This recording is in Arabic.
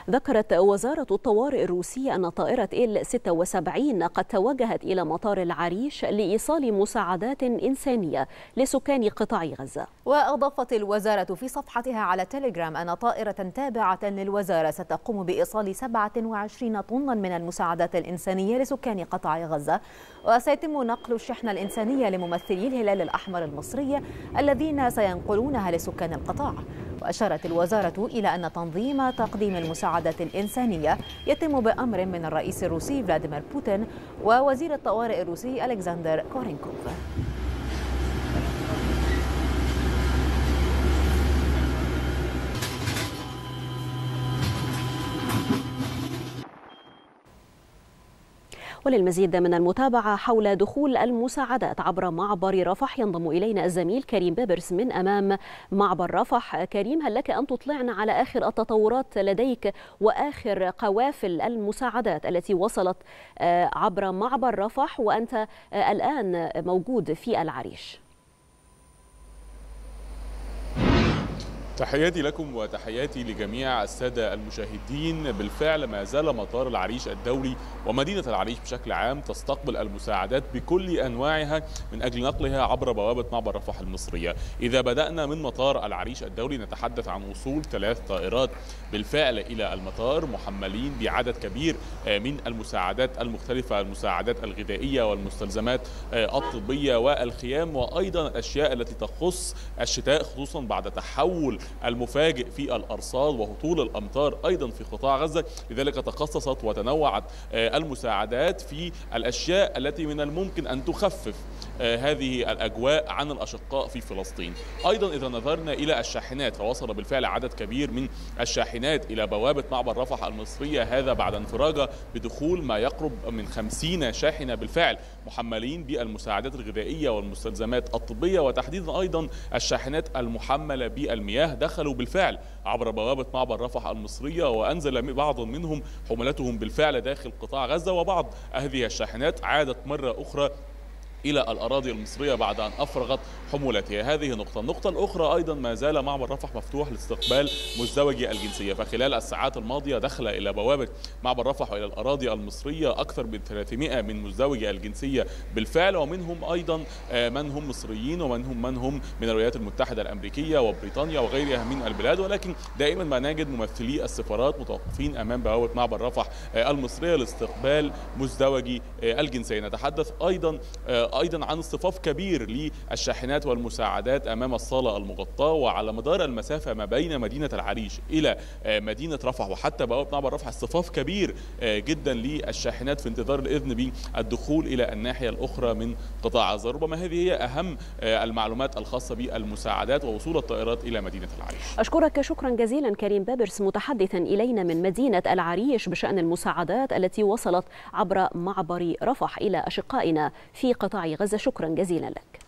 ذكرت وزارة الطوارئ الروسية أن طائرة إل-76 قد توجهت إلى مطار العريش لإيصال مساعدات إنسانية لسكان قطاع غزة. وأضافت الوزارة في صفحتها على تيليجرام أن طائرة تابعة للوزارة ستقوم بإيصال 27 طنا من المساعدات الإنسانية لسكان قطاع غزة، وسيتم نقل الشحنة الإنسانية لممثلي الهلال الأحمر المصري الذين سينقلونها لسكان القطاع. وأشارت الوزارة إلى أن تنظيم تقديم المساعدات الإنسانية يتم بأمر من الرئيس الروسي فلاديمير بوتين ووزير الطوارئ الروسي ألكسندر كورينكوف. وللمزيد من المتابعة حول دخول المساعدات عبر معبر رفح ينضم إلينا الزميل كريم بابرس من أمام معبر رفح. كريم، هل لك أن تطلعنا على آخر التطورات لديك وآخر قوافل المساعدات التي وصلت عبر معبر رفح وأنت الآن موجود في العريش؟ تحياتي لكم وتحياتي لجميع السادة المشاهدين. بالفعل ما زال مطار العريش الدولي ومدينة العريش بشكل عام تستقبل المساعدات بكل أنواعها من أجل نقلها عبر بوابة معبر رفح المصرية. إذا بدأنا من مطار العريش الدولي نتحدث عن وصول 3 طائرات بالفعل إلى المطار محملين بعدد كبير من المساعدات المختلفة، المساعدات الغذائية والمستلزمات الطبية والخيام وأيضا الأشياء التي تخص الشتاء، خصوصا بعد تحول المفاجئ في الأرصاد وهطول الأمطار أيضا في قطاع غزة. لذلك تخصصت وتنوعت المساعدات في الأشياء التي من الممكن أن تخفف هذه الأجواء عن الأشقاء في فلسطين. أيضا إذا نظرنا إلى الشاحنات فوصل بالفعل عدد كبير من الشاحنات إلى بوابة معبر رفح المصرية، هذا بعد انفراجة بدخول ما يقرب من 50 شاحنة بالفعل محملين بالمساعدات الغذائية والمستلزمات الطبية، وتحديدا أيضا الشاحنات المحملة بالمياه دخلوا بالفعل عبر بوابة معبر رفح المصرية، وأنزل بعض منهم حملتهم بالفعل داخل قطاع غزة، وبعض هذه الشاحنات عادت مرة أخرى إلى الأراضي المصرية بعد أن أفرغت حمولتها. هذه نقطة. النقطة الأخرى أيضا ما زال معبر رفح مفتوح لاستقبال مزدوجي الجنسية، فخلال الساعات الماضية دخل إلى بوابة معبر رفح وإلى الأراضي المصرية أكثر من 300 من مزدوجي الجنسية بالفعل، ومنهم أيضا من هم مصريين ومنهم من الولايات المتحدة الأمريكية وبريطانيا وغيرها من البلاد، ولكن دائما ما نجد ممثلي السفارات متوقفين أمام بوابة معبر رفح المصرية لاستقبال مزدوجي الجنسية. نتحدث أيضا عن اصطفاف كبير للشاحنات والمساعدات أمام الصالة المغطاة، وعلى مدار المسافة ما بين مدينة العريش إلى مدينة رفح وحتى بوابة معبر رفح اصطفاف كبير جدا للشاحنات في انتظار الإذن بالدخول إلى الناحية الأخرى من قطاع غزة. ربما هذه هي أهم المعلومات الخاصة بالمساعدات ووصول الطائرات إلى مدينة العريش. أشكرك شكرا جزيلا كريم بابرس متحدثا إلينا من مدينة العريش بشأن المساعدات التي وصلت عبر معبر رفح إلى أشقائنا في قطاع غزة. شكرا جزيلا لك.